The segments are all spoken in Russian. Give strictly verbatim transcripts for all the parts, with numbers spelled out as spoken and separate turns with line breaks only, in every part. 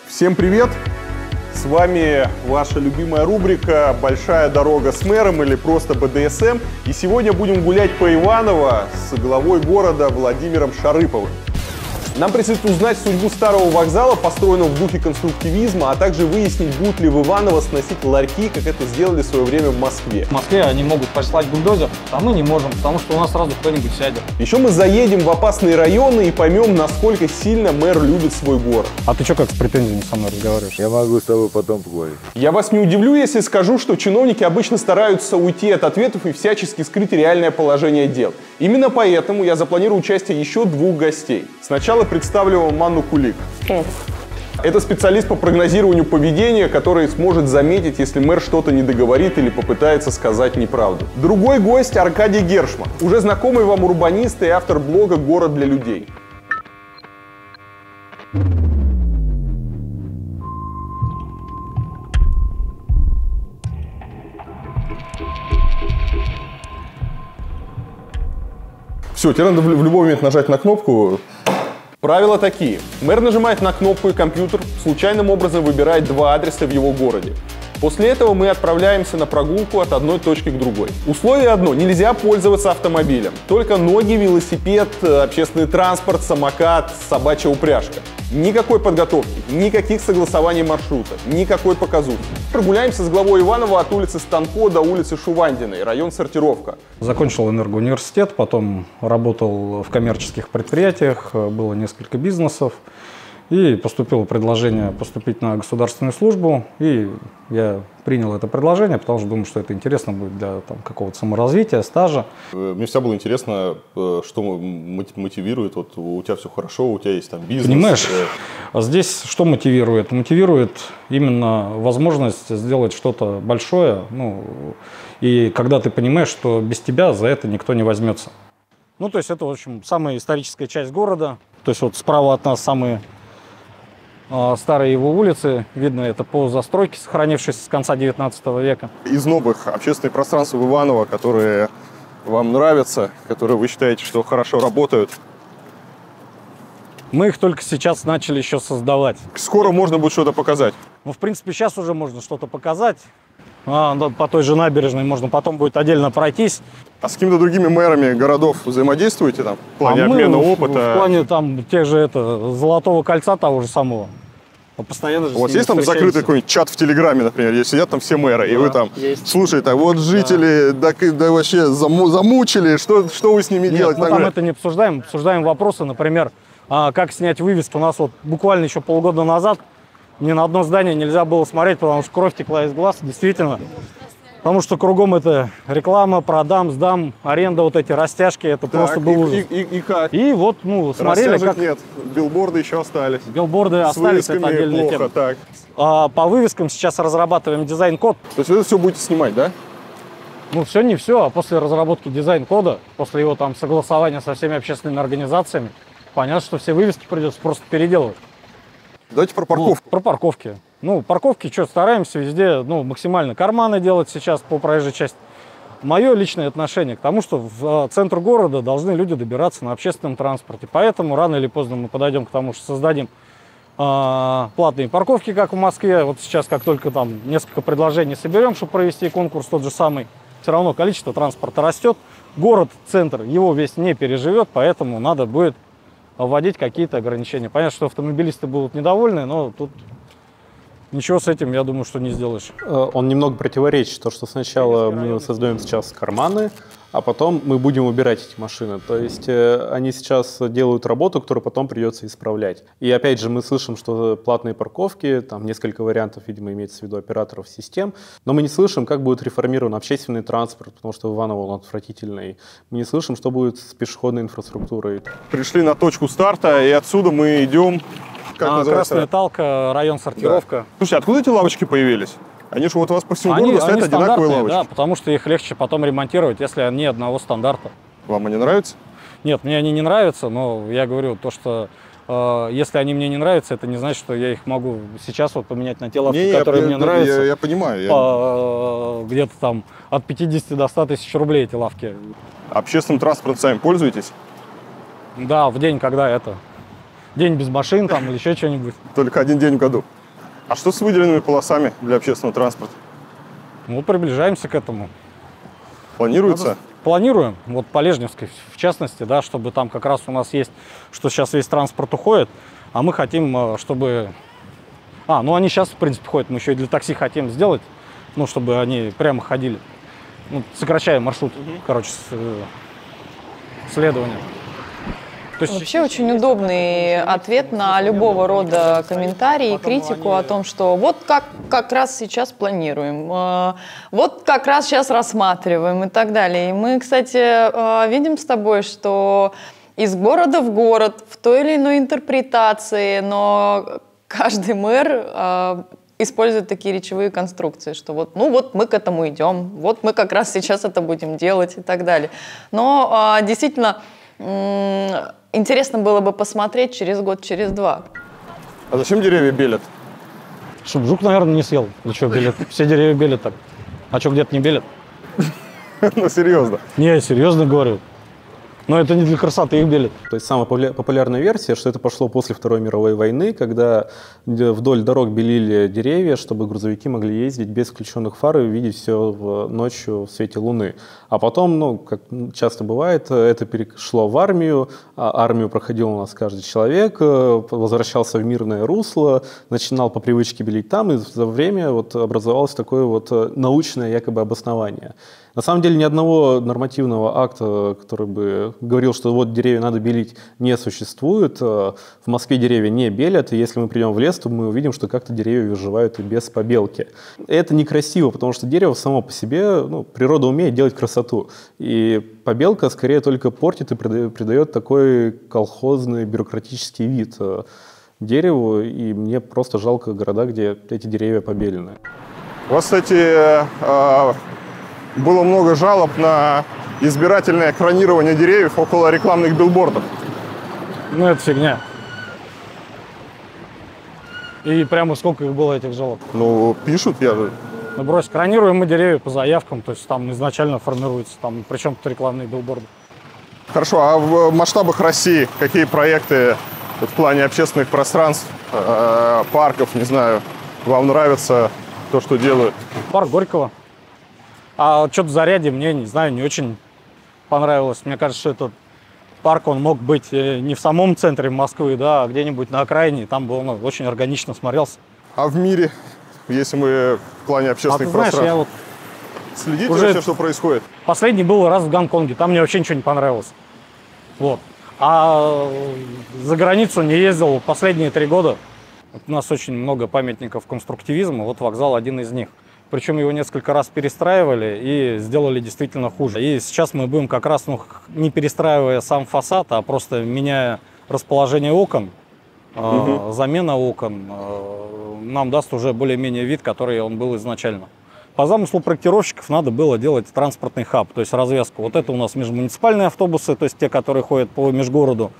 Всем привет! С вами ваша любимая рубрика «Большая дорога с мэром» или просто бэ дэ эс эм. И сегодня будем гулять по Иваново с главой города Владимиром Шарыповым. Нам предстоит узнать судьбу старого вокзала, построенного в духе конструктивизма, а также выяснить, будут ли в Иваново сносить ларьки, как это сделали в свое время в Москве.
В Москве они могут послать бульдозер, а мы не можем, потому что у нас сразу кто-нибудь сядет.
Еще мы заедем в опасные районы и поймем, насколько сильно мэр любит свой город.
А ты что, как с претензиями со мной разговариваешь?
Я могу с тобой потом поговорить.
Я вас не удивлю, если скажу, что чиновники обычно стараются уйти от ответов и всячески скрыть реальное положение дел. Именно поэтому я запланирую участие еще двух гостей. Сначала представлю вам Анну Кулик. Это специалист по прогнозированию поведения, который сможет заметить, если мэр что-то не договорит или попытается сказать неправду. Другой гость — Аркадий Гершман, уже знакомый вам урбанист и автор блога «Город для людей». Все, тебе надо в любой момент нажать на кнопку. Правила такие. Мэр нажимает на кнопку, и компьютер случайным образом выбирает два адреса в его городе. После этого мы отправляемся на прогулку от одной точки к другой. Условие одно. Нельзя пользоваться автомобилем. Только ноги, велосипед, общественный транспорт, самокат, собачья упряжка. Никакой подготовки, никаких согласований маршрута, никакой показухи. Прогуляемся с главой Иванова от улицы Станко до улицы Шувандиной, район Сортировка.
Закончил энергоуниверситет, потом работал в коммерческих предприятиях, было несколько бизнесов. И поступило предложение поступить на государственную службу, и я принял это предложение, потому что думаю, что это интересно будет для там, какого-то саморазвития, стажа.
Мне всегда было интересно, что мотивирует, вот у тебя все хорошо, у тебя есть там бизнес.
Понимаешь, здесь что мотивирует? Мотивирует именно возможность сделать что-то большое, ну, и когда ты понимаешь, что без тебя за это никто не возьмется. Ну, то есть это, в общем, самая историческая часть города, то есть вот справа от нас самые старые его улицы, видно это по застройке, сохранившейся с конца девятнадцатого века.
Из новых общественных пространств в Иваново, которые вам нравятся, которые вы считаете, что хорошо работают?
Мы их только сейчас начали еще создавать.
Скоро можно будет что-то показать?
Ну, в принципе, сейчас уже можно что-то показать. А, по той же набережной можно потом будет отдельно пройтись.
А с какими-то другими мэрами городов взаимодействуете там в плане
а
обмена
мы
опыта?
В плане там тех же это Золотого кольца того же самого. Постоянно же
У вас есть там закрытый какой-нибудь чат в Телеграме, например, где сидят там все мэры, да, и вы там, есть. Слушайте, а вот жители, да, да, да вообще заму, замучили, что, что вы с ними
Нет,
делаете?
мы там это не обсуждаем, обсуждаем вопросы, например, а, как снять вывеску. У нас вот буквально еще полгода назад ни на одно здание нельзя было смотреть, потому что кровь текла из глаз, действительно. Потому что кругом это реклама, продам, сдам, аренда, вот эти растяжки, это так, просто был ужас.
И, и, и как?
И вот, ну, смотрели,
Растяжек
как...
нет, билборды еще остались.
Билборды
с
остались, это отдельная
плохо,
тема.
Так.
А, по вывескам сейчас разрабатываем дизайн-код.
То есть вы это все будете снимать, да?
Ну, все не все, а после разработки дизайн-кода, после его там согласования со всеми общественными организациями, понятно, что все вывески придется просто переделывать.
Давайте про парковку.
Ну, про парковки. Ну, парковки, что, стараемся везде, ну, максимально карманы делать сейчас по проезжей части. Мое личное отношение к тому, что в центр города должны люди добираться на общественном транспорте. Поэтому рано или поздно мы подойдем к тому, что создадим э, платные парковки, как в Москве. Вот сейчас, как только там несколько предложений соберем, чтобы провести конкурс тот же самый, все равно количество транспорта растет. Город, центр, его весь не переживет, поэтому надо будет вводить какие-то ограничения. Понятно, что автомобилисты будут недовольны, но тут ничего с этим, я думаю, что не сделаешь.
Он немного противоречит, то, что сначала мы создаем сейчас карманы, а потом мы будем убирать эти машины. То есть они сейчас делают работу, которую потом придется исправлять. И опять же мы слышим, что платные парковки, там несколько вариантов, видимо, имеется в виду операторов систем, но мы не слышим, как будет реформирован общественный транспорт, потому что в Иваново он отвратительный. Мы не слышим, что будет с пешеходной инфраструктурой.
Пришли на точку старта, и отсюда мы идем...
А, Красная Талка, район Сортировка.
Да. Слушайте, откуда эти лавочки появились? Они же вот у вас по всему
они,
городу стоят
они
одинаковые лавочки.
Да, потому что их легче потом ремонтировать, если они одного стандарта.
Вам они нравятся?
Нет, мне они не нравятся, но я говорю то, что э, если они мне не нравятся, это не значит, что я их могу сейчас вот поменять на те лавки, не, которые я, мне я, нравятся.
Я, я понимаю. Я...
По, где-то там от пятидесяти до ста тысяч рублей эти лавки.
Общественным транспортом сами пользуетесь?
Да, в день, когда это... День без машин там или еще что-нибудь.
Только один день в году? А что с выделенными полосами для общественного транспорта?
Ну, приближаемся к этому.
Планируется?
Надо... Планируем, вот по Лежневской в частности, да, чтобы там как раз у нас есть, что сейчас весь транспорт уходит, а мы хотим, чтобы... А, ну они сейчас, в принципе, ходят, мы еще и для такси хотим сделать, ну, чтобы они прямо ходили. Ну, сокращаем маршрут, угу. короче, следования. То есть
вообще очень удобный ответ на любого рода комментарии и критику о том, что вот как, как раз сейчас планируем, вот как раз сейчас рассматриваем и так далее. И мы, кстати, видим с тобой, что из города в город, в той или иной интерпретации, но каждый мэр используют такие речевые конструкции, что вот, ну вот мы к этому идем, вот мы как раз сейчас это будем делать и так далее. Но а, действительно м- интересно было бы посмотреть через год, через два.
А зачем деревья белят?
Чтобы жук, наверное, не съел. Ну что, белят? Все деревья белят так. А что, где-то не белят?
Ну, серьезно.
Не, серьезно говорю. Но это не для красоты их белят.
То есть самая популярная версия, что это пошло после Второй мировой войны, когда вдоль дорог белили деревья, чтобы грузовики могли ездить без включенных фар и видеть все в, ночью в свете луны. А потом, ну, как часто бывает, это перешло в армию, а армию проходил у нас каждый человек, возвращался в мирное русло, начинал по привычке белить там, и за время вот образовалось такое вот научное якобы обоснование. На самом деле ни одного нормативного акта, который бы говорил, что вот деревья надо белить, не существует. В Москве деревья не белят, и если мы придем в лес, то мы увидим, что как-то деревья выживают и без побелки. Это некрасиво, потому что дерево само по себе, ну, природа умеет делать красоту. И побелка скорее только портит и придает такой колхозный бюрократический вид дереву, и мне просто жалко города, где эти деревья побелены.
У вас, кстати, было много жалоб на избирательное экранирование деревьев около рекламных билбордов.
Ну, это фигня. И прямо сколько их было, этих жалоб?
Ну, пишут, я же...
Ну, брось, экранируем мы деревья по заявкам, то есть там изначально формируется, там, причем тут рекламные билборды.
Хорошо, а в масштабах России какие проекты в плане общественных пространств, парков, не знаю, вам нравится то, что делают?
Парк Горького. А что-то в Зарядье мне, не знаю, не очень понравилось. Мне кажется, что этот парк, он мог быть не в самом центре Москвы, да, а где-нибудь на окраине. Там бы он очень органично смотрелся.
А в мире, если мы в плане общественных
а ты знаешь,
пространств,
я вот
следите
уже
вообще, что происходит?
Последний был раз в Гонконге, там мне вообще ничего не понравилось. Вот. А за границу не ездил последние три года. У нас очень много памятников конструктивизма, вот вокзал один из них. Причем его несколько раз перестраивали и сделали действительно хуже. И сейчас мы будем как раз, ну, не перестраивая сам фасад, а просто меняя расположение окон, угу. э, замена окон, э, нам даст уже более-менее вид, который он был изначально. По замыслу проектировщиков надо было делать транспортный хаб, то есть развязку. Вот это у нас межмуниципальные автобусы, то есть те, которые ходят по межгороду.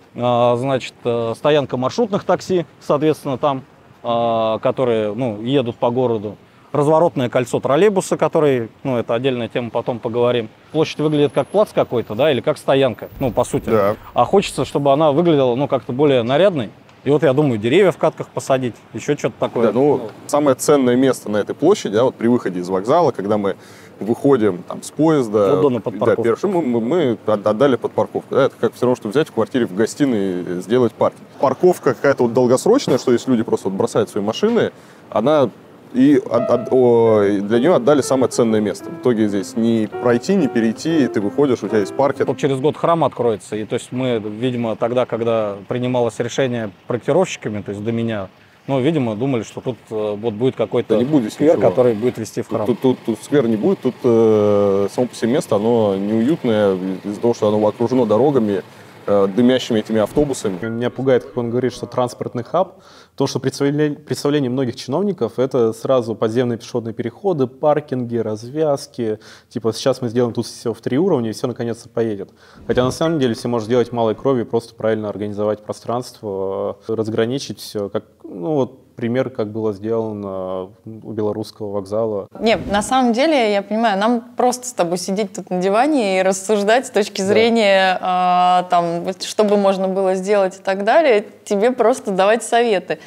Э, значит, э, стоянка маршрутных такси, соответственно, там, э, которые, ну, едут по городу. Разворотное кольцо троллейбуса, который, ну, это отдельная тема, потом поговорим. Площадь выглядит как плац какой-то, да, или как стоянка, ну, по сути.
Да.
А хочется, чтобы она выглядела, ну, как-то более нарядной. И вот я думаю, деревья в катках посадить, еще что-то такое.
Да, ну, самое ценное место на этой площади, да, вот при выходе из вокзала, когда мы выходим там с поезда,
вот, да,
да, первый, мы, мы отдали под парковку. Да, это как все равно, что взять в квартире в гостиной сделать паркинг. Парковка какая-то вот долгосрочная, что если люди просто вот бросают свои машины, она... И от, от, о, для нее отдали самое ценное место. В итоге здесь не пройти, не перейти, ты выходишь, у тебя есть паркинг.
Вот через год храм откроется. И то есть мы, видимо, тогда, когда принималось решение проектировщиками, то есть до меня, ну, видимо, думали, что тут вот будет какой-то
да
сквер, который будет вести в храм.
Тут, тут, тут, тут сквер не будет, тут э, само по себе место, оно неуютное из-за того, что оно окружено дорогами, э, дымящими этими автобусами.
Меня пугает, как он говорит, что транспортный хаб. То, что представление, представление многих чиновников, это сразу подземные пешеходные переходы, паркинги, развязки. Типа сейчас мы сделаем тут все в три уровня, и все наконец-то поедет. Хотя на самом деле все можно сделать малой кровью, просто правильно организовать пространство, разграничить все. Как, ну, вот пример, как было сделано у Белорусского вокзала.
Нет, на самом деле, я понимаю, нам просто с тобой сидеть тут на диване и рассуждать с точки зрения, да. э, там, чтобы можно было сделать и так далее, тебе просто давать советы.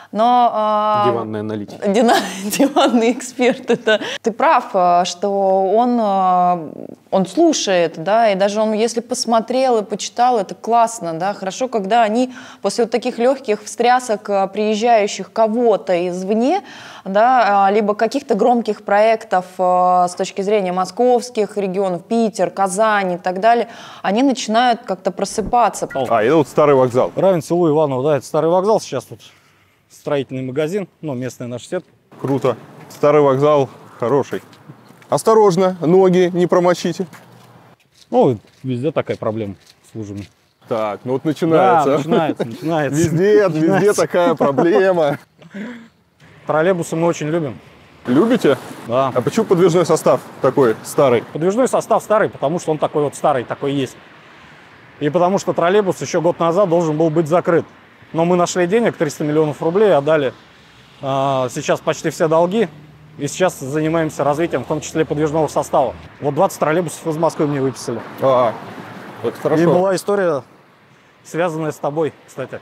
Но, а,
Диванный аналитик.
Дина, диванный эксперт. Это, ты прав, что он, он слушает, да, и даже он, если посмотрел и почитал, это классно, да, хорошо, когда они после вот таких легких встрясок приезжающих кого-то извне, да, либо каких-то громких проектов с точки зрения московских регионов, Питер, Казань и так далее, они начинают как-то просыпаться.
А, это вот старый вокзал.
Равен селу Иваново, да, это старый вокзал сейчас тут. Строительный магазин, ну, местная наша сетка.
Круто. Старый вокзал хороший. Осторожно, ноги не промочите.
Ну, везде такая проблема с лужами.
Так, ну вот начинается.
Да, начинается, начинается.
Везде, везде такая проблема.
Троллейбусы мы очень любим.
Любите?
Да.
А почему подвижной состав такой старый?
Подвижной состав старый, потому что он такой вот старый, такой есть. И потому что троллейбус еще год назад должен был быть закрыт. Но мы нашли денег, триста миллионов рублей, отдали а, сейчас почти все долги. И сейчас занимаемся развитием, в том числе подвижного состава. Вот двадцать троллейбусов из Москвы мне выписали.
А, это хорошо.
И была история, связанная с тобой, кстати.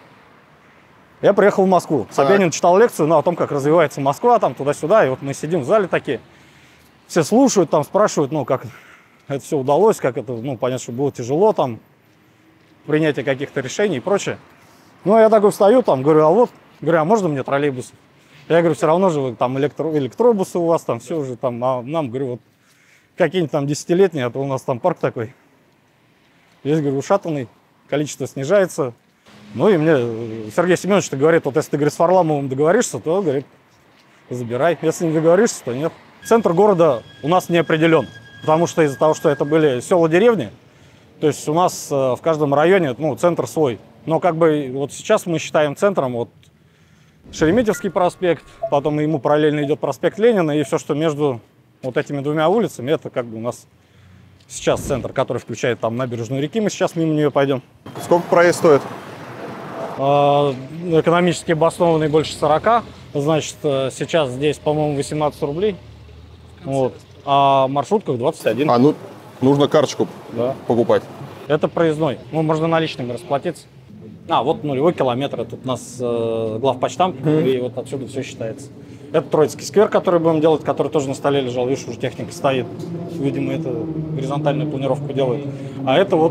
Я приехал в Москву. Собянин читал лекцию, ну, о том, как развивается Москва, там туда-сюда. И вот мы сидим в зале такие. Все слушают, там спрашивают, ну, как это все удалось, как это, ну, понятно, что было тяжело, там, принятие каких-то решений и прочее. Ну, я такой встаю, там, говорю, а вот, говорю, а можно мне троллейбус? Я говорю, все равно же вы, там электро, электробусы у вас, там все уже, там, а нам, говорю, вот какие-нибудь там десятилетние, а то у нас там парк такой. Здесь, говорю, ушатанный, количество снижается. Ну, и мне Сергей Семенович говорит, вот если ты, говорит, с Варламовым договоришься, то, говорит, забирай. Если не договоришься, то нет. Центр города у нас не определен, потому что из-за того, что это были села-деревни, то есть у нас в каждом районе, ну, центр свой. Но как бы вот сейчас мы считаем центром вот Шереметьевский проспект, потом ему параллельно идет проспект Ленина, и все, что между вот этими двумя улицами, это как бы у нас сейчас центр, который включает там набережную реки, мы сейчас мимо нее пойдем.
Сколько проезд стоит?
Экономически обоснованный больше сорока, значит, сейчас здесь, по-моему, восемнадцать рублей, вот. А в маршрутках двадцать один.
А, ну, нужно карточку
да.
покупать.
Это проездной, ну, можно наличными расплатиться. А, вот нулевой километр, тут у нас э, главпочтамт, mm-hmm. и вот отсюда все считается. Это Троицкий сквер, который будем делать, который тоже на столе лежал, видишь, уже техника стоит. Видимо, это горизонтальную планировку делает. А это вот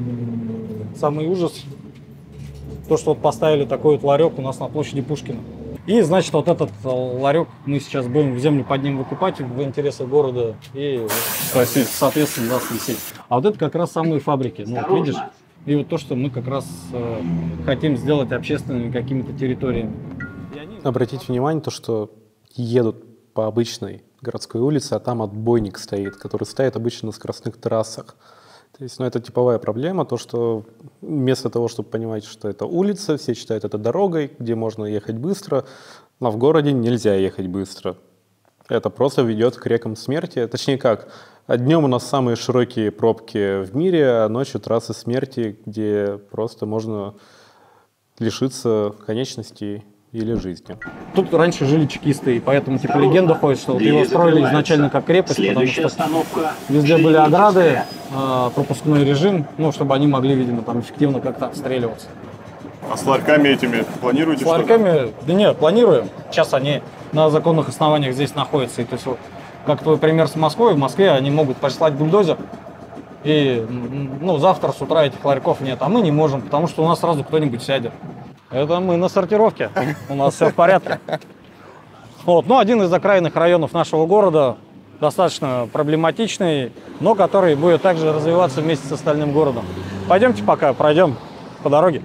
самый ужас, то, что вот поставили такой вот ларек у нас на площади Пушкина. И, значит, вот этот ларек мы сейчас будем в землю под ним выкупать в интересах города и,
сносить.
Соответственно, да, сносить. А вот это как раз самые фабрики, ну, вот видишь? И вот то, что мы как раз э, хотим сделать общественными какими-то территориями.
Обратите внимание, то, что едут по обычной городской улице, а там отбойник стоит, который стоит обычно на скоростных трассах. То есть, ну, это типовая проблема, то, что вместо того, чтобы понимать, что это улица, все считают это дорогой, где можно ехать быстро, но в городе нельзя ехать быстро. Это просто ведет к рекам смерти. Точнее как, днем у нас самые широкие пробки в мире, а ночью трассы смерти, где просто можно лишиться конечностей или жизни.
Тут раньше жили чекисты, и поэтому типа легенда ходит, что вот его строили изначально как крепость, потому что везде были ограды, пропускной режим, ну, чтобы они могли, видимо, там эффективно как-то отстреливаться.
А с ларьками этими планируете?
С ларьками, да нет, планируем. Сейчас они на законных основаниях здесь находятся. И то есть, вот, как твой пример с Москвой, в Москве они могут послать бульдозер, и ну, завтра с утра этих ларьков нет, а мы не можем, потому что у нас сразу кто-нибудь сядет. Это мы на сортировке, у нас все в порядке. Вот. Ну, один из окраинных районов нашего города, достаточно проблематичный, но который будет также развиваться вместе с остальным городом. Пойдемте пока, пройдем по дороге.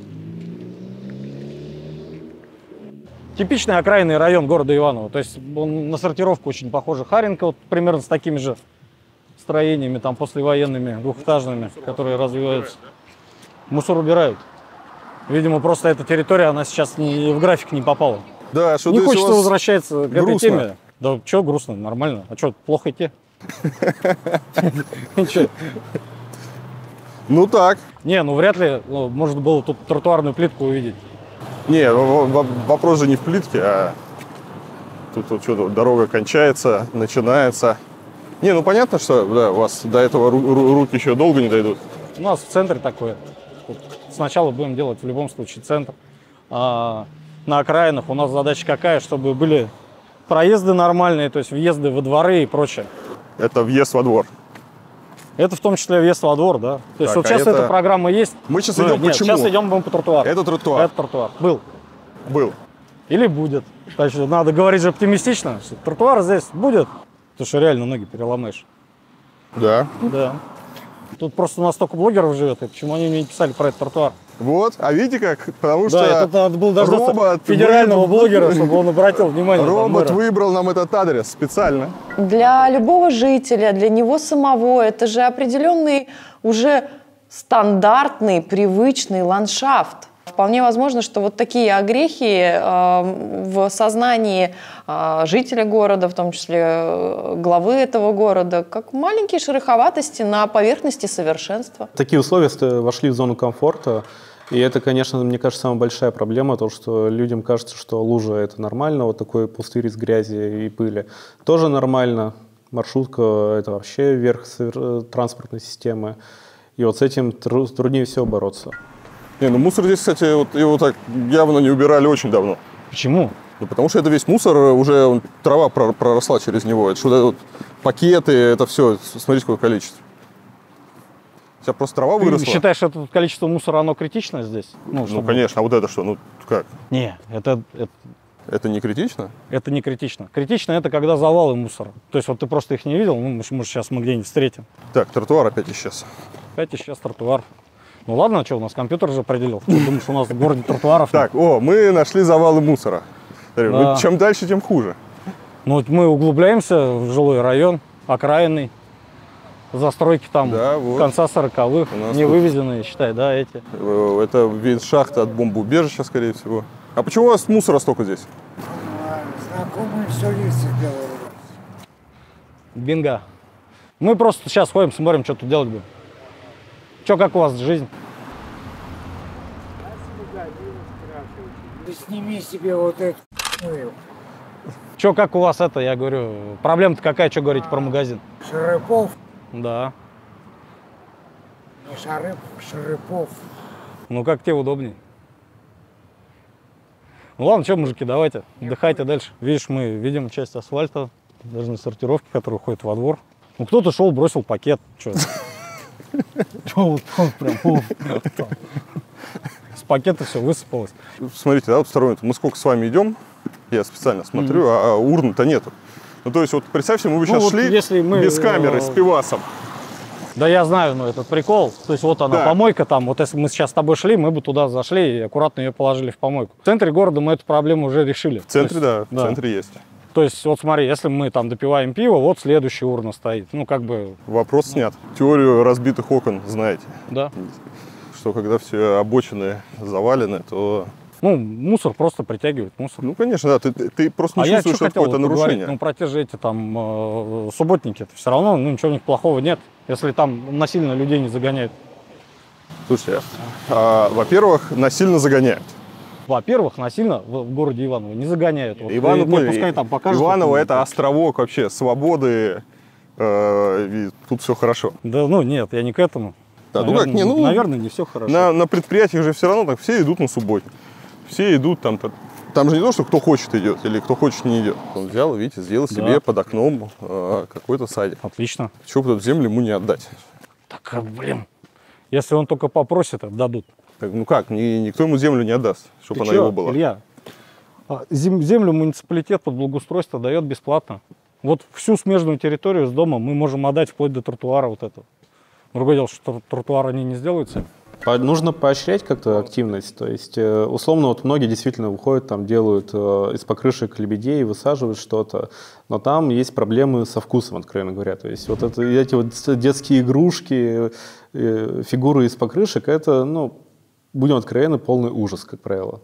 Типичный окраинный район города Иваново, то есть он на сортировку очень похож. Харенко, вот примерно с такими же строениями, там послевоенными, двухэтажными, которые развиваются. Мусор убирают. Видимо, просто эта территория, она сейчас не, в график не попала.
Да, что
не хочется возвращаться к этой теме. Да что грустно, нормально. А что, плохо идти?
Ну так.
Не, ну вряд ли можно было тут тротуарную плитку увидеть.
Не, вопрос же не в плитке, а тут вот что-то дорога кончается, начинается. Не, ну понятно, что да, у вас до этого руки еще долго не дойдут.
У нас в центре такое. Сначала будем делать в любом случае центр. А на окраинах у нас задача какая, чтобы были проезды нормальные, то есть въезды во дворы и прочее.
Это въезд во двор.
Это в том числе въезд во двор, да. То есть
Так,
вот
а
сейчас
это-
эта программа есть.
Мы сейчас
Ну,
идем
нет,
почему?
Сейчас идем будем по тротуару.
Это тротуар.
Это тротуар. Был.
Был.
Или будет. Значит, надо говорить же оптимистично. Что тротуар здесь будет. Потому что реально ноги переломаешь.
Да.
Да. Тут просто у нас столько блогеров живет, и почему они мне не писали про этот тротуар?
Вот. А видите как? Потому
Да,
что
это надо было дождаться
робот
федерального
вы-
блогера, чтобы он обратил внимание. там,
робот
мэра.
выбрал нам этот адрес специально.
Для любого жителя, для него самого, это же определенный уже стандартный, привычный ландшафт. Вполне возможно, что вот такие огрехи э, в сознании э, жителя города, в том числе э, главы этого города, как маленькие шероховатости на поверхности совершенства.
Такие условия ст- вошли в зону комфорта. И это, конечно, мне кажется, самая большая проблема, то, что людям кажется, что лужа – это нормально, вот такой пустырь из грязи и пыли тоже нормально. Маршрутка – это вообще верх совер- транспортной системы. И вот с этим тру- труднее всего бороться.
Не, ну мусор здесь, кстати, вот его так явно не убирали очень давно.
Почему?
Ну, потому что это весь мусор, уже он- трава про- проросла через него. Это что-то вот пакеты, это все, смотрите, какое количество. У тебя просто трава
Ты
выросла.
считаешь, что это количество мусора, оно критично здесь?
Ну,
чтобы-
конечно, а вот это что? Ну, как?
Не, это, это,
Это не критично?
это не критично. Критично это когда завалы мусора. То есть вот ты просто их не видел, ну, может, может, сейчас мы где-нибудь встретим.
Так, тротуар опять исчез.
Опять исчез тротуар. Ну ладно, что, у нас компьютер же определил. Ты думаешь, у нас в городе тротуаров нет?
Так, о, мы нашли завалы мусора. Смотри,
Да.
ну, чем дальше, тем хуже.
Ну, вот мы углубляемся в жилой район, окраинный, застройки там
Да, вот.
конца сороковых,
У нас
не
тут-
вывезенные, считай, да, эти.
Э, Это весь шахта от бомбоубежища, скорее всего. А почему у вас мусора столько здесь?
Знакомый солист из Беларуси.
Бинго. Мы просто сейчас ходим, смотрим, что тут делать будем. Че, как у вас жизнь?
Ты сними себе вот эту ну,
Че, как у вас это, я говорю, проблема-то какая, что говорите про магазин?
Шарыпов,
Да.
не Шарып, Шарыпов.
Ну, как тебе удобнее. Ну ладно, что, мужики, давайте, отдыхайте дальше. Видишь, мы видим часть асфальта, даже на сортировке, которая уходит во двор. Ну, кто-то шел, бросил пакет. Че? Че вот он прям вот там. С пакета все высыпалось.
Смотрите, да, вот второй, мы сколько с вами идем, я специально смотрю, а, а урн-то нету. Ну, то есть, вот представьте, мы бы
Ну,
сейчас
вот
шли
если мы,
без камеры,
э,
с пивасом.
Да я знаю, ну этот прикол. То есть вот она,
Да.
помойка там. Вот если мы сейчас с тобой шли, мы бы туда зашли и аккуратно ее положили в помойку. В центре города мы эту проблему уже решили.
В центре,
То есть,
да, в центре есть.
То есть вот смотри, если мы там допиваем пиво, вот следующая урна стоит. Ну как бы,
Вопрос снят. Теорию разбитых окон знаете,
да.
что когда все обочины завалены, то...
Ну, мусор просто притягивает мусор.
Ну, конечно, да, ты, ты- ты просто не
а я
чувствуешь,
что
что это
хотел
какое-то
вот поговорить,
нарушение.
ну про те же эти там э, субботники, это все равно, ну ничего в них плохого нет, если там насильно людей не загоняют.
Слушайте, а, во-первых, насильно загоняют.
Во-первых, насильно в, в городе Иваново не загоняют. Вот,
Иваново,
и, ну, пускай там покажут,
Иваново
как-
это островок вообще свободы, э, и тут все хорошо.
Да, ну нет, я не к этому.
Да, ну
наверное,
как, не, ну,
наверное, не все хорошо.
На, на предприятиях же все равно так все идут на субботник. Все идут там. то- Там же не то, что кто хочет идет или кто хочет не идет. Он взял, видите, сделал себе
Да.
под окном э, какой-то садик.
Отлично.
Чего бы эту землю ему не отдать?
Так, а, блин, если он только попросит, отдадут.
Так, ну как, ни- никто ему землю не отдаст, чтобы
Ты
она
чё,
его была.
Илья, а, зем- землю муниципалитет под благоустройство дает бесплатно. Вот всю смежную территорию с домом мы можем отдать вплоть до тротуара вот этого. Другое дело, что тру- тротуар они не сделают сами.
По- Нужно поощрять как-то активность. То есть, э, условно, вот многие действительно выходят, там делают э, из покрышек лебедей, высаживают что-то, но там есть проблемы со вкусом, откровенно говоря. То есть, вот это, эти вот детские игрушки, э, фигуры из покрышек, это, ну, будем откровенны, полный ужас, как правило.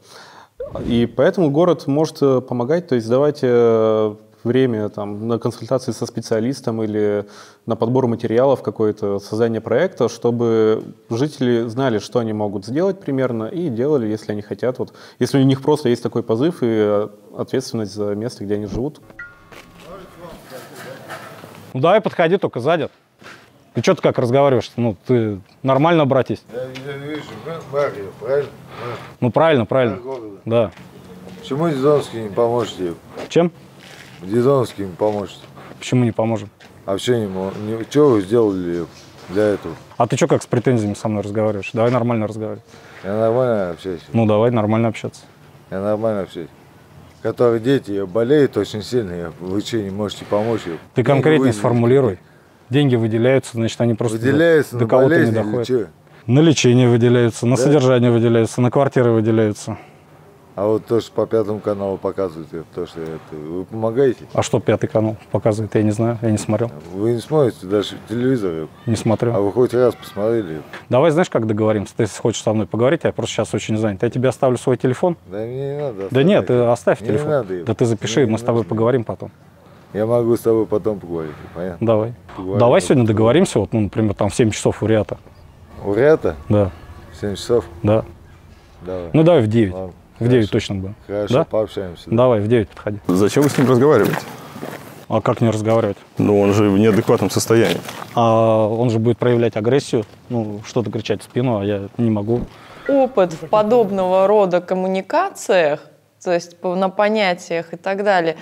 И поэтому город может э, помогать, то есть давать э, время там, на консультации со специалистом или на подбор материалов, какое-то создание проекта, чтобы жители знали, что они могут сделать примерно, и делали, если они хотят. Вот, если у них просто есть такой позыв и ответственность за место, где они живут.
Ну давай подходи, только сзади. Ты что ты как разговариваешь? Ну ты нормально обратись.
Я, я вижу, Мария, правильно?
Ну правильно, правильно. Да.
Почему Дидоновский не поможете?
Чем?
Дидоновский не поможете.
Почему не поможем?
А что, не, не, что вы сделали для этого?
А ты что как с претензиями со мной разговариваешь? Давай нормально разговаривать.
Я нормально общаюсь.
Ну, давай нормально общаться.
Я нормально общаюсь. Которые дети болеют очень сильно, вы что, не можете помочь им?
Ты конкретнее сформулируй. Деньги выделяются, значит, они просто
выделяются
до
на
кого-то не
болезни
доходят.
или что?
На лечение выделяются, на
Да?
содержание выделяются, на квартиры выделяются.
А вот то, что по Пятому каналу показывают, то, что это, вы помогаете?
А что Пятый канал показывает, я не знаю, я не смотрел.
Вы не смотрите даже телевизор?
Не смотрю.
А вы хоть раз посмотрели?
Давай, знаешь, как договоримся? Ты если хочешь со мной поговорить, я просто сейчас очень занят. Я тебе оставлю свой телефон.
Да мне не надо.
Да нет, ты оставь
Мне не
телефон.
надо его.
Да ты запиши,
Мне
мы
не
с тобой
нужно.
поговорим потом.
Я могу с тобой потом поговорить, понятно?
Давай.
Поговорим.
Давай сегодня договоримся, вот, ну, например, там в семь часов у Риата.
У Риата?
Да,
семь часов?
да.
Давай.
Ну давай в девять.
Ладно,
В девять
хорошо.
точно будем.
Хорошо,
Да?
пообщаемся.
Давай, в девять подходи.
Зачем вы с ним разговариваете?
А как не разговаривать?
Ну, он же в неадекватном состоянии.
А он же будет проявлять агрессию, ну, что-то кричать в спину, а я не могу.
Опыт в подобного рода коммуникациях, то есть по- на понятиях и так далее,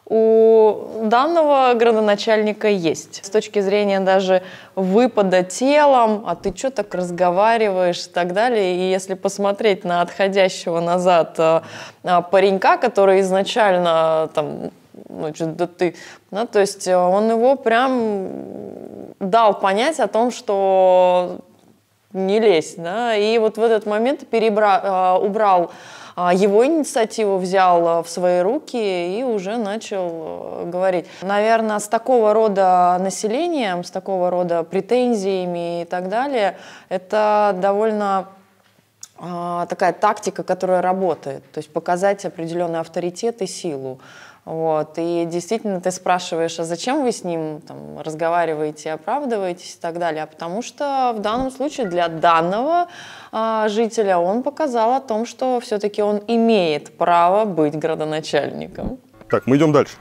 у данного градоначальника есть. С точки зрения даже выпада телом, а ты что так разговариваешь и так далее. И если посмотреть на отходящего назад а, а, паренька, который изначально там, ну, что, да ты, ну, то есть он его прям дал понять о том, что не лезь, да, и вот в этот момент перебра... убрал его инициативу, взял в свои руки и уже начал говорить. Наверное, с такого рода населением, с такого рода претензиями и так далее, это довольно а, такая тактика, которая работает, то есть показать определенный авторитет и силу. Вот. И действительно ты спрашиваешь, а зачем вы с ним там, разговариваете, оправдываетесь и так далее? А потому что в данном случае для данного а, жителя он показал о том, что все-таки он имеет право быть градоначальником.
Так, мы идем дальше.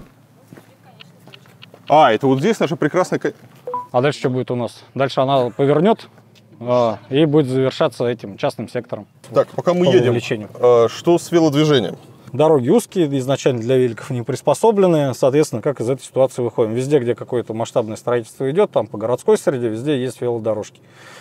А, это вот здесь наша прекрасная... ко-
А дальше что будет у нас? Дальше она повернет а, и будет завершаться этим частным сектором.
Так, пока мы
По
едем,
увеличению.
э, что с велодвижением?
Дороги узкие, изначально для великов не приспособлены. Соответственно, как из этой ситуации выходим? Везде, где какое-то масштабное строительство идет, там по городской среде, везде есть велодорожки.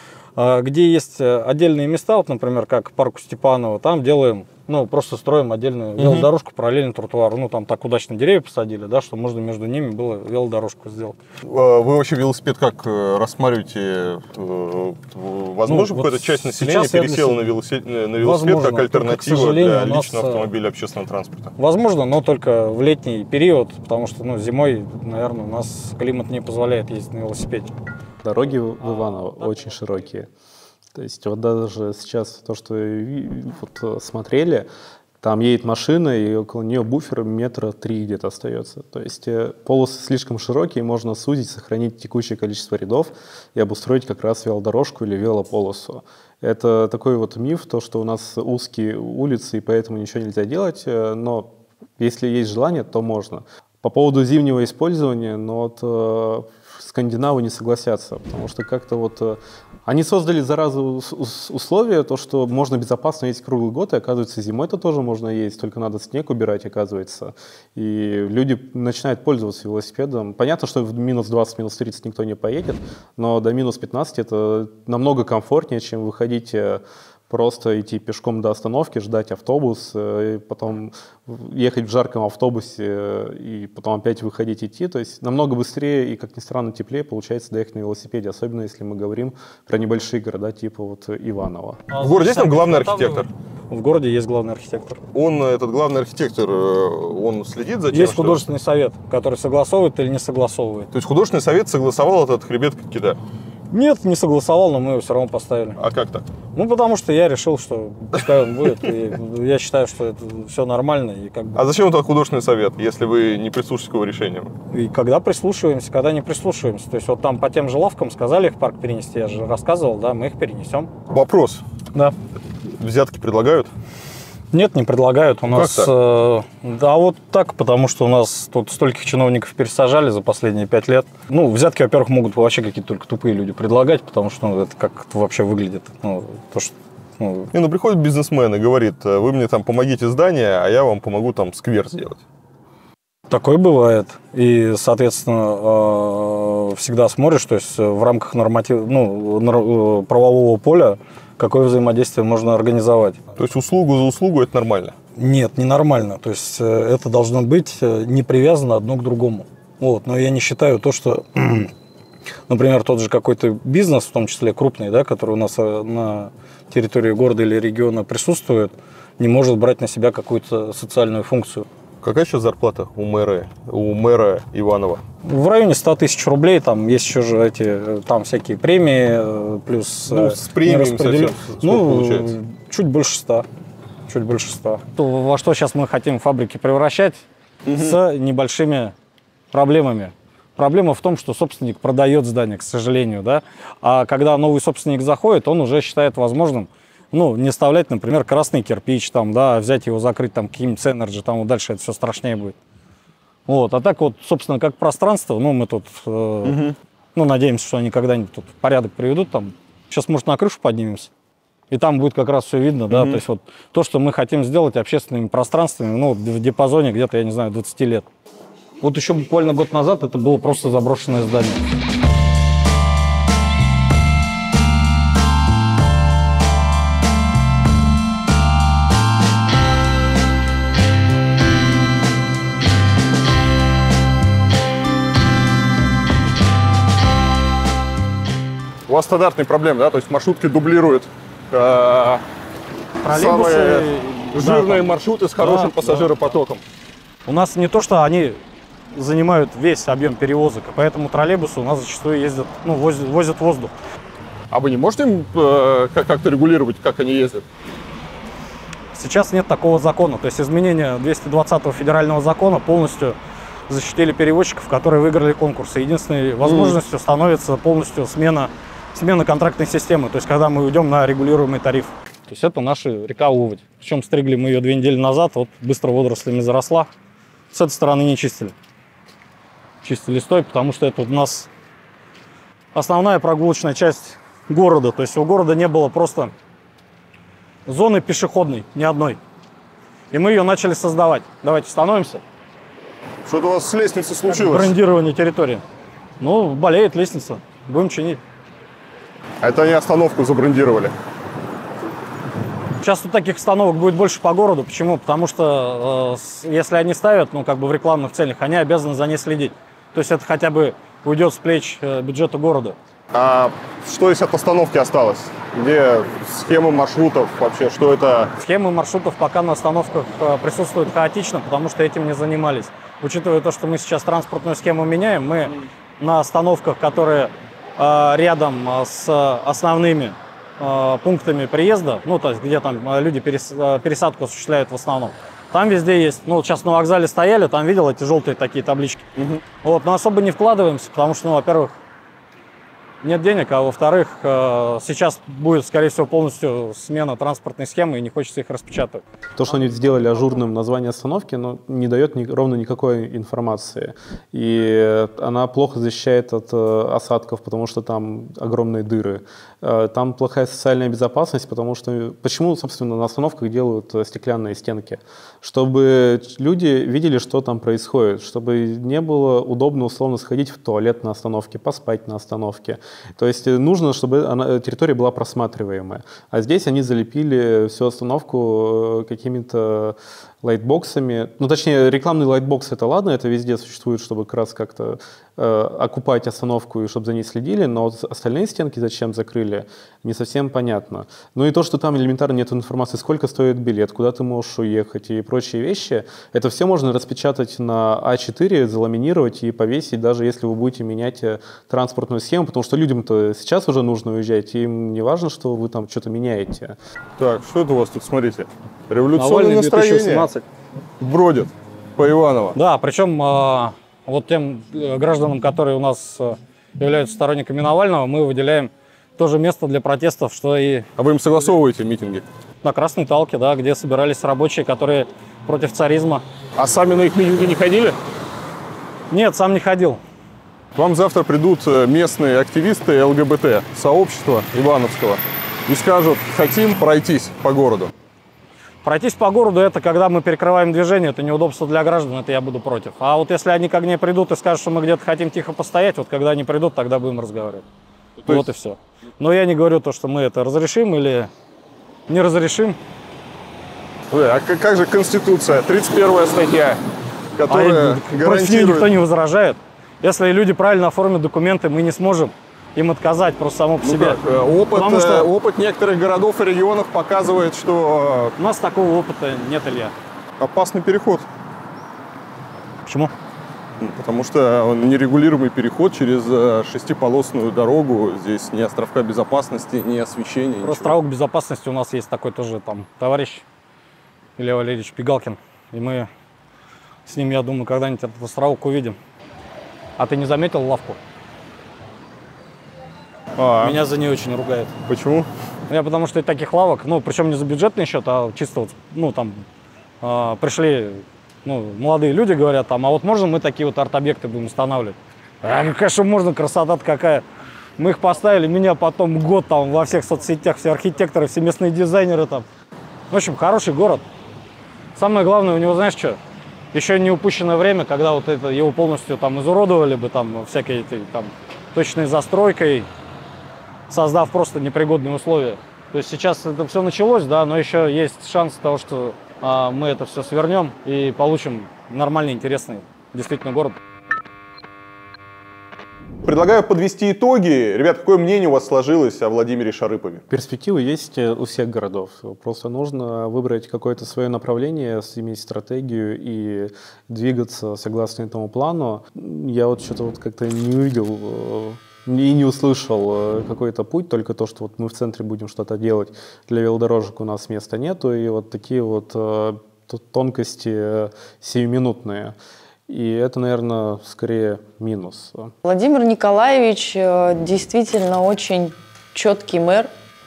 А где есть отдельные места, вот, например, как парку Степанова, там делаем, ну, просто строим отдельную велодорожку параллельно тротуару. Ну, там так удачно деревья посадили, да, что можно между ними было велодорожку сделать.
Э, Вы вообще велосипед как э, рассматриваете? Э, Возможно,
Ну,
какая-то
вот
часть населения
сейчас я для
пересела
себя-
на велосипед, на велосипед
Возможно,
как альтернатива
только, к сожалению,
для
у нас,
личного автомобиля общественного транспорта?
Возможно, но только в летний период, потому что, ну, зимой, наверное, у нас климат не позволяет ездить на велосипеде.
Дороги в Иваново очень широкие. То есть вот даже сейчас то, что ви- вот, смотрели, там едет машина, и около нее буфер метра три где-то остается. То есть э, полосы слишком широкие, можно сузить, сохранить текущее количество рядов и обустроить как раз велодорожку или велополосу. Это такой вот миф, то, что у нас узкие улицы, и поэтому ничего нельзя делать, э, но если есть желание, то можно. По поводу зимнего использования, но вот э, скандинавы не согласятся, потому что как-то вот э, они создали заразу ус- ус- условия, то, что можно безопасно ездить круглый год, и оказывается зимой это тоже можно ездить, только надо снег убирать, оказывается. И люди начинают пользоваться велосипедом. Понятно, что в минус двадцать, минус тридцать никто не поедет, но до минус пятнадцати это намного комфортнее, чем выходить э, просто идти пешком до остановки, ждать автобус, э, и потом ехать в жарком автобусе э, и потом опять выходить идти. То есть намного быстрее и, как ни странно, теплее получается доехать на велосипеде, особенно если мы говорим про небольшие города типа вот Иваново.
В городе есть там главный архитектор?
В городе есть главный архитектор.
Он, этот главный архитектор, э, он следит за тем,
Есть
что-
художественный совет, который согласовывает или не согласовывает.
То есть художественный совет согласовал этот хребет Кида.
Нет, не согласовал, но мы его все равно поставили.
А как так?
Ну, потому что я решил, что пускай он будет, и я считаю, что это все нормально. И, как бы,
А зачем этот художественный совет, если вы не прислушаетесь к его решениям?
и когда прислушиваемся, когда не прислушиваемся. То есть вот там по тем же лавкам сказали их в парк перенести, я же рассказывал, да, мы их перенесем.
Вопрос.
Да.
Взятки предлагают?
Нет, не предлагают. У
Ну,
нас,
как
э, да, вот так, потому что у нас тут стольких чиновников пересажали за последние пять лет. Ну, взятки, во-первых, могут вообще какие-то только тупые люди предлагать, потому что ну, это как это вообще выглядит. Ну, то, что Ну,
Не, ну приходит бизнесмен и говорит, вы мне там помогите здание, а я вам помогу там сквер сделать.
такое бывает. И, соответственно, всегда смотришь, то есть в рамках норматив... ну, правового поля, какое взаимодействие можно организовать.
То есть услугу за услугу это нормально?
Нет, ненормально. То есть это должно быть не привязано одно к другому. Вот. Но я не считаю то, что, например, тот же какой-то бизнес, в том числе крупный, да, который у нас на территории города или региона присутствует, не может брать на себя какую-то социальную функцию.
Какая сейчас зарплата у мэра, у мэра Иванова?
В районе ста тысяч рублей, там есть еще же эти, там всякие премии, плюс...
Ну, с премиями совсем сколько
ну,
получается?
Чуть больше ста. Чуть больше ста. То, во что сейчас мы хотим фабрики превращать, угу. с небольшими проблемами. Проблема в том, что собственник продает здание, к сожалению, да. А когда новый собственник заходит, он уже считает возможным, ну, не вставлять, например, красный кирпич, там, да, взять его, закрыть там каким-нибудь Ценерджи, там вот дальше это все страшнее будет. Вот, а так вот, собственно, как пространство, ну, мы тут, э, угу. ну, надеемся, что они когда-нибудь тут порядок приведут, там, сейчас, может, на крышу поднимемся, и там будет как раз все видно, да, угу. то есть вот то, что мы хотим сделать общественными пространствами, ну, в диапазоне где-то, я не знаю, двадцати лет. Вот еще буквально год назад это было просто заброшенное здание.
У вас стандартные проблемы, да? То есть маршрутки дублируют э, самые жирные
да,
маршруты с хорошим да, пассажиропотоком.
Да. У нас не то, что они занимают весь объем перевозок, поэтому троллейбусы у нас зачастую ездят, ну, возят, возят воздух.
А вы не можете им э, как-то регулировать, как они ездят?
Сейчас нет такого закона. То есть изменения двести двадцатого федерального закона полностью защитили перевозчиков, которые выиграли конкурсы. Единственной возможностью mm. становится полностью смена, смена контрактной системы. То есть когда мы уйдем на регулируемый тариф. То есть это наша река Уводь. Причем стригли мы ее две недели назад, вот быстро водорослями заросла. С этой стороны не чистили. Чистили стой, потому что это у нас основная прогулочная часть города. То есть у города не было просто зоны пешеходной, ни одной. И мы ее начали создавать. Давайте становимся.
Что-то у вас с лестницей случилось?
Брендирование территории. Ну, болеет лестница. Будем чинить.
А это они остановку забрендировали?
Сейчас тут таких остановок будет больше по городу. Почему? Потому что э, если они ставят, ну, как бы в рекламных целях, они обязаны за ней следить. То есть это хотя бы уйдет с плеч э, бюджета города.
А что из от остановки осталось? Где схемы маршрутов вообще? Что это?
Схемы маршрутов пока на остановках э, присутствуют хаотично, потому что этим не занимались. Учитывая то, что мы сейчас транспортную схему меняем, мы на остановках, которые э, рядом с основными э, пунктами приезда, ну, то есть где там люди перес, э, пересадку осуществляют в основном, там везде есть. Ну, сейчас на вокзале стояли, там видел эти желтые такие таблички. Угу. Вот, но особо не вкладываемся, потому что, ну, во-первых, нет денег, а во-вторых, сейчас будет, скорее всего, полностью смена транспортной схемы, и не хочется их распечатывать.
То, что они сделали ажурным название остановки, но не дает ни, ровно никакой информации. И она плохо защищает от осадков, потому что там огромные дыры. Там плохая социальная безопасность, потому что... Почему, собственно, на остановках делают стеклянные стенки? Чтобы люди видели, что там происходит, чтобы не было удобно, условно, сходить в туалет на остановке, поспать на остановке. То есть нужно, чтобы она, территория была просматриваемая. А здесь они залепили всю остановку какими-то лайтбоксами. Ну, точнее, рекламный лайтбокс — это ладно, это везде существует, чтобы как раз как-то э, окупать остановку и чтобы за ней следили, но вот остальные стенки зачем закрыли, не совсем понятно. Ну и то, что там элементарно нет информации, сколько стоит билет, куда ты можешь уехать и прочие вещи, это все можно распечатать на а четыре, заламинировать и повесить, даже если вы будете менять транспортную схему, потому что людям-то сейчас уже нужно уезжать, и им не важно, что вы там что-то меняете.
Так, что это у вас тут, смотрите? Революционное настроение бродит по Иваново.
Да, причем э, вот тем гражданам, которые у нас э, являются сторонниками Навального, мы выделяем тоже место для протестов, что и...
А вы им согласовываете митинги?
На Красной Талке, да, где собирались рабочие, которые против царизма.
А сами на их митинги не ходили?
Нет, сам не ходил.
К вам завтра придут местные активисты ЛГБТ, сообщества Ивановского. и скажут, хотим пройтись по городу?
Пройтись по городу — это когда мы перекрываем движение, это неудобство для граждан, это я буду против. А вот если они ко мне придут и скажут, что мы где-то хотим тихо постоять, вот когда они придут, тогда будем разговаривать. То вот есть... и все. Но я не говорю то, что мы это разрешим или не разрешим.
А как же Конституция, тридцать первая статья, которая
а
гарантирует...
никто не возражает. Если люди правильно оформят документы, мы не сможем им отказать просто само по
ну
себе.
Как, опыт,
Потому что
опыт некоторых городов и регионов показывает, что...
У нас такого опыта нет, Илья.
Опасный переход.
Почему?
Потому что он нерегулируемый переход через шестиполосную дорогу. Здесь ни островка безопасности, ни освещения.
Просто островок безопасности у нас есть такой тоже там товарищ Илья Валерьевич Пигалкин. И мы с ним, я думаю, когда-нибудь этот островок увидим. А ты не заметил лавку?
А,
Меня за нее очень ругают.
Почему?
Я потому что и таких лавок, ну, причем не за бюджетный счет, а чисто вот, ну, там, э, пришли, ну, молодые люди, говорят, там, а вот можно мы такие вот арт-объекты будем устанавливать? А, ну, конечно, можно, красота-то какая. Мы их поставили, меня потом год там во всех соцсетях, все архитекторы, все местные дизайнеры там. В общем, хороший город. Самое главное, у него, знаешь что, еще не упущено время, когда вот это его полностью там изуродовали бы, там, всякой этой, там, точной застройкой, создав просто непригодные условия. То есть сейчас это все началось, да, но еще есть шанс того, что а, мы это все свернем и получим нормальный, интересный, действительно, город.
Предлагаю подвести итоги. Ребят, какое мнение у вас сложилось о Владимире Шарыпове?
Перспективы есть у всех городов. Просто нужно выбрать какое-то свое направление, иметь стратегию и двигаться согласно этому плану. Я вот что-то вот как-то не увидел и не услышал какой-то путь, только то, что вот мы в центре будем что-то делать. Для велодорожек у нас места нету, и вот такие вот тонкости сиюминутные. И это, наверное, скорее минус.
Владимир Николаевич действительно очень четкий мэр,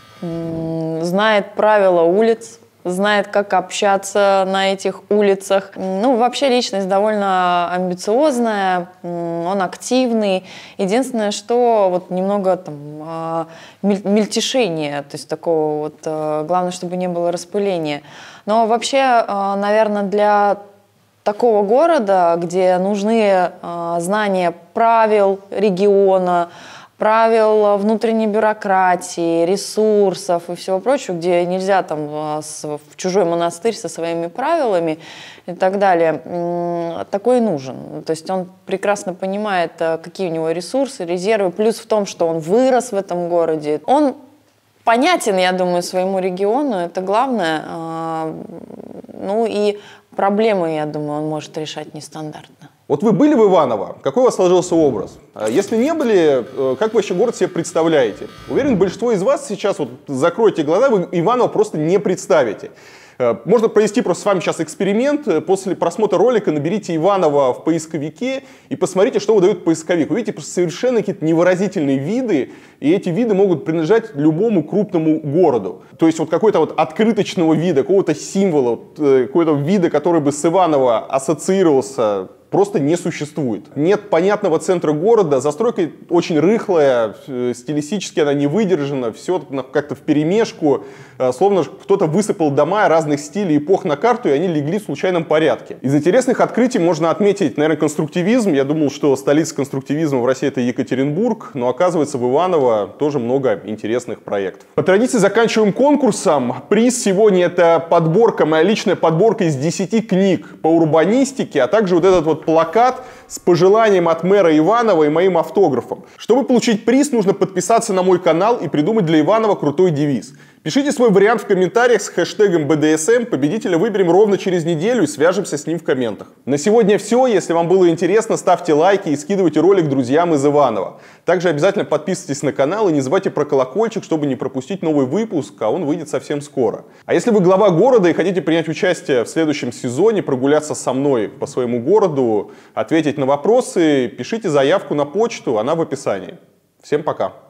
знает правила улиц, знает, как общаться на этих улицах. Ну, вообще личность довольно амбициозная, он активный. Единственное, что вот немного там мельтешения, то есть такого вот, главное, чтобы не было распыления. Но вообще, наверное, для такого города, где нужны знания правил региона, правил внутренней бюрократии, ресурсов и всего прочего, где нельзя там в чужой монастырь со своими правилами и так далее, такой нужен. То есть он прекрасно понимает, какие у него ресурсы, резервы, плюс в том, что он вырос в этом городе. Он понятен, я думаю, своему региону, это главное. Ну и проблемы, я думаю, он может решать нестандартно.
Вот вы были в Иваново, какой у вас сложился образ? Если не были, как вы вообще город себе представляете? Уверен, большинство из вас сейчас, вот закройте глаза, вы Иваново просто не представите. Можно провести просто с вами сейчас эксперимент. После просмотра ролика наберите Иваново в поисковике и посмотрите, что выдает поисковик. Вы видите просто совершенно какие-то невыразительные виды, и эти виды могут принадлежать любому крупному городу. То есть вот какой-то вот открыточного вида, какого-то символа, какого-то вида, который бы с Иваново ассоциировался, просто не существует. Нет понятного центра города, застройка очень рыхлая, стилистически она не выдержана, все как-то вперемешку, словно кто-то высыпал дома разных стилей, эпох на карту, и они легли в случайном порядке. Из интересных открытий можно отметить, наверное, конструктивизм. Я думал, что столица конструктивизма в России — это Екатеринбург, но оказывается, в Иваново тоже много интересных проектов. По традиции заканчиваем конкурсом. Приз сегодня — это подборка, моя личная подборка из десяти книг по урбанистике, а также вот этот вот плакат с пожеланием от мэра Иванова и моим автографом. Чтобы получить приз, нужно подписаться на мой канал и придумать для Иванова крутой девиз. Пишите свой вариант в комментариях с хэштегом бэ дэ эс эм. Победителя выберем ровно через неделю и свяжемся с ним в комментах. На сегодня все. Если вам было интересно, ставьте лайки и скидывайте ролик друзьям из Иванова. Также обязательно подписывайтесь на канал и не забывайте про колокольчик, чтобы не пропустить новый выпуск, а он выйдет совсем скоро. А если вы глава города и хотите принять участие в следующем сезоне, прогуляться со мной по своему городу, ответить на вопросы, пишите заявку на почту, она в описании. Всем пока!